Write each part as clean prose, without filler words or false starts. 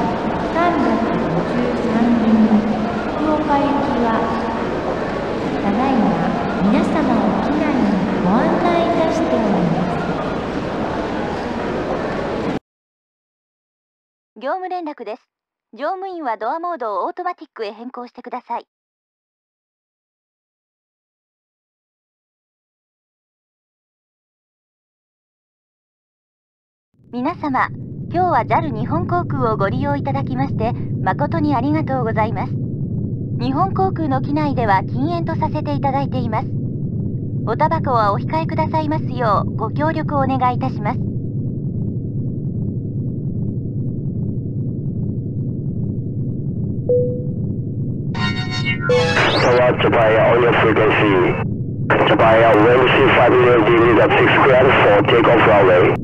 353便福岡行きは、ただいま皆様を機内にご案内いたしております。 業務連絡です。乗務員はドアモードをオートマティックへ変更してください。皆様、今日は JAL 日本航空をご利用いただきまして誠にありがとうございます。日本航空の機内では禁煙とさせていただいています。おタバコはお控えくださいますようご協力をお願いいたします。 Japan on your frequency. Japan will receive 5 million DVs at 6 grand for takeoff runway.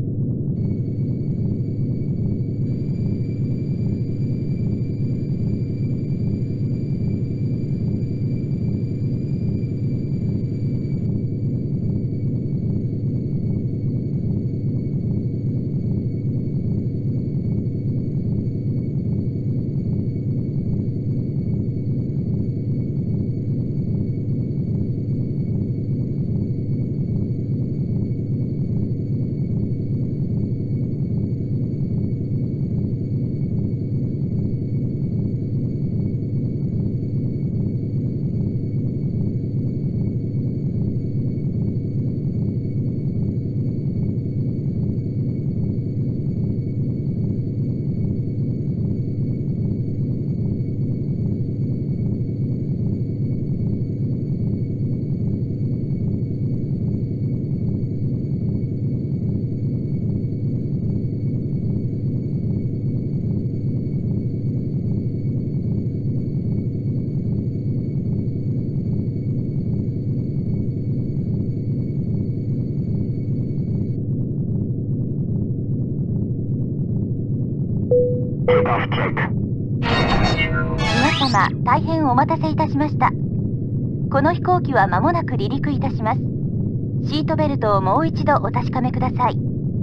Takeoff check. 皆様、大変お待たせいたしました。この飛行機は間もなく離陸いたします。シートベルトをもう一度お確かめください。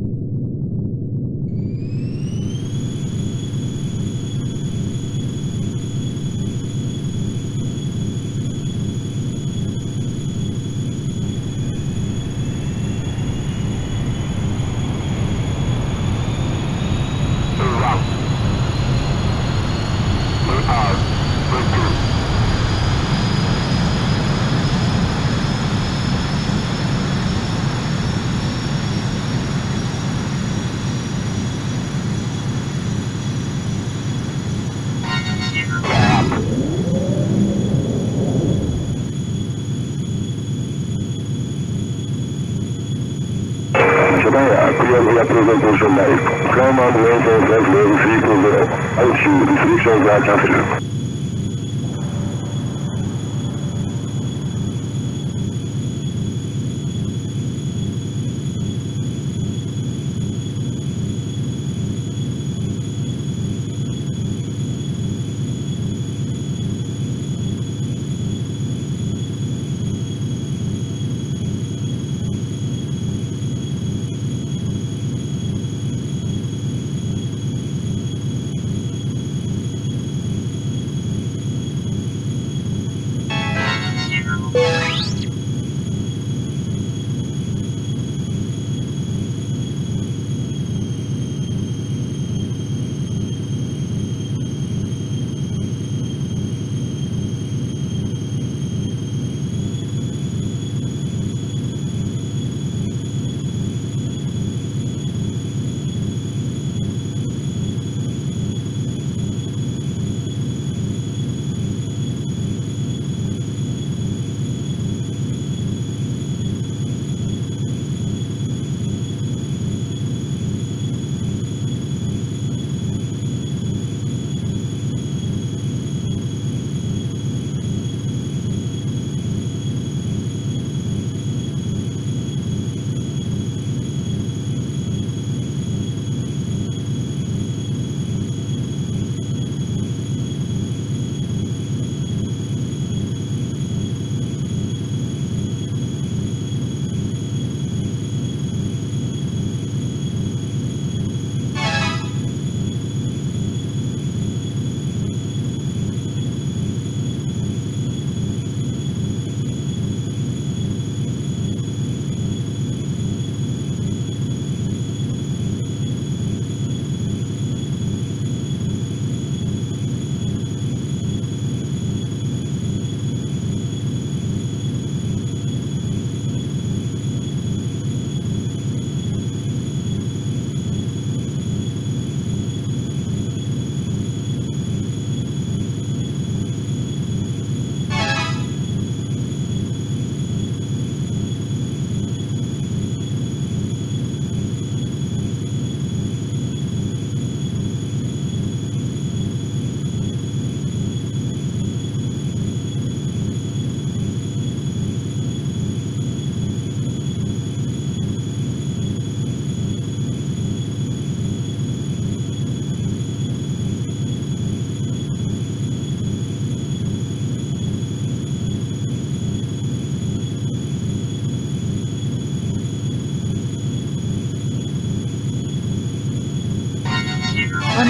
Japan, clear presentation live. Coam on maintain left lane 320. Altitude restrictions are cancelled.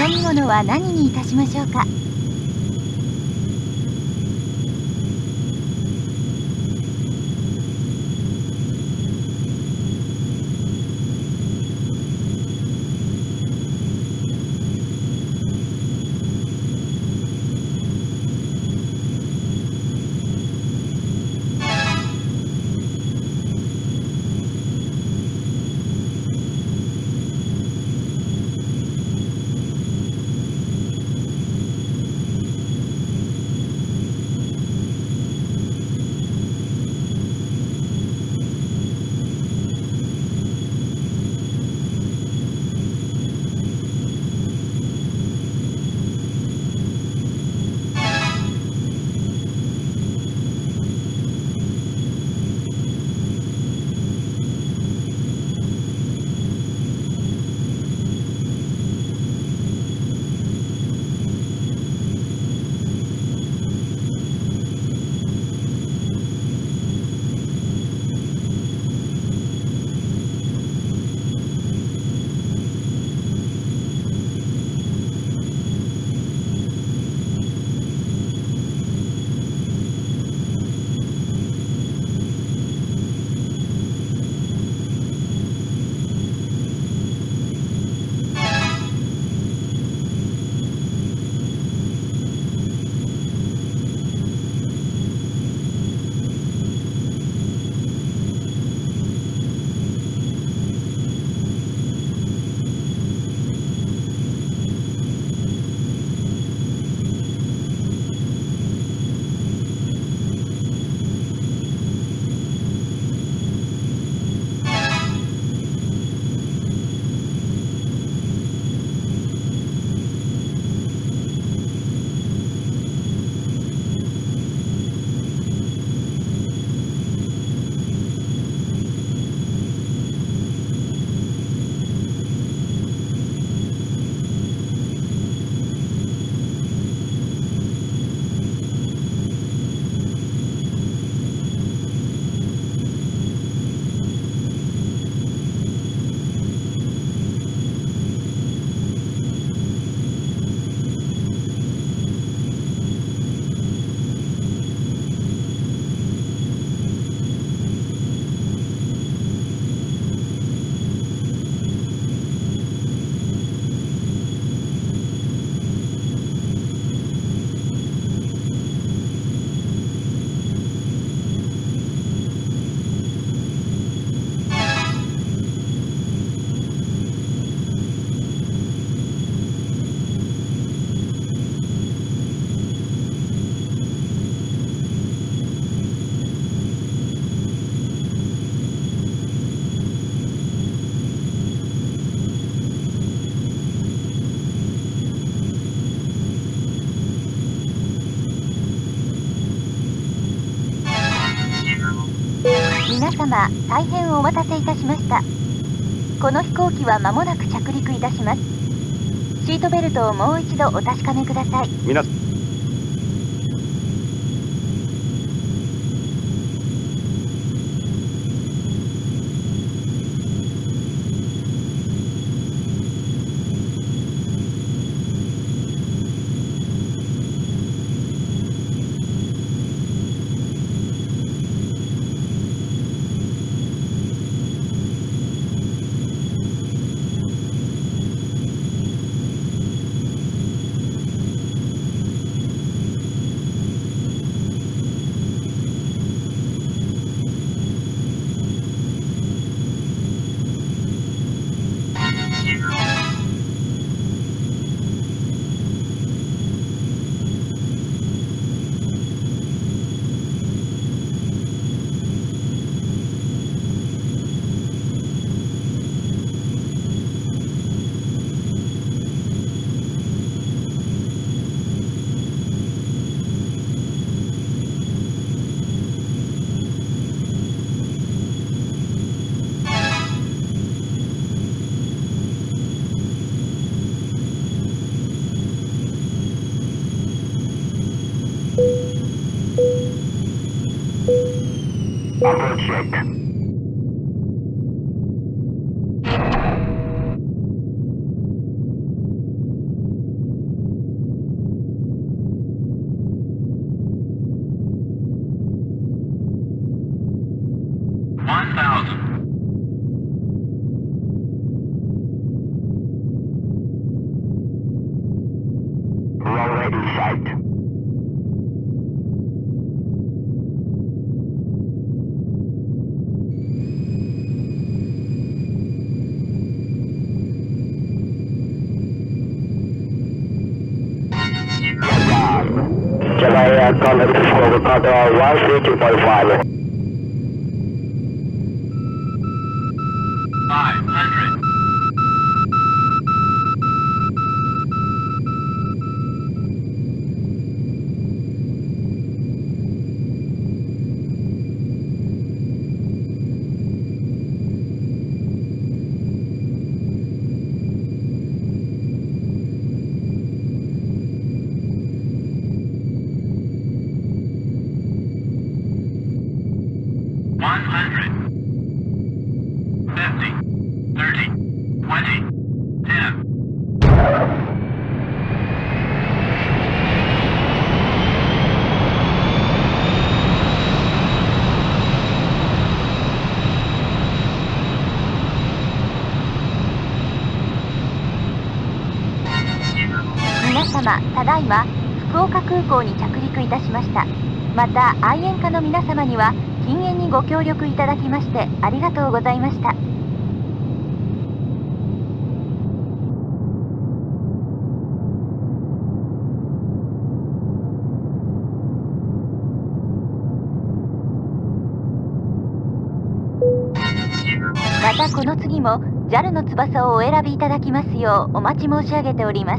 み物は何にいたしましょうか。 皆様、大変お待たせいたしました。この飛行機は間もなく着陸いたします。シートベルトをもう一度お確かめください。 target in sight. July, contact Fukuoka, control 132.5. 500. 皆様、ただいま福岡空港に着陸いたしました。また愛煙家の皆様には禁煙にご協力いただきましてありがとうございました。またこの次も JAL の翼をお選びいただきますようお待ち申し上げております。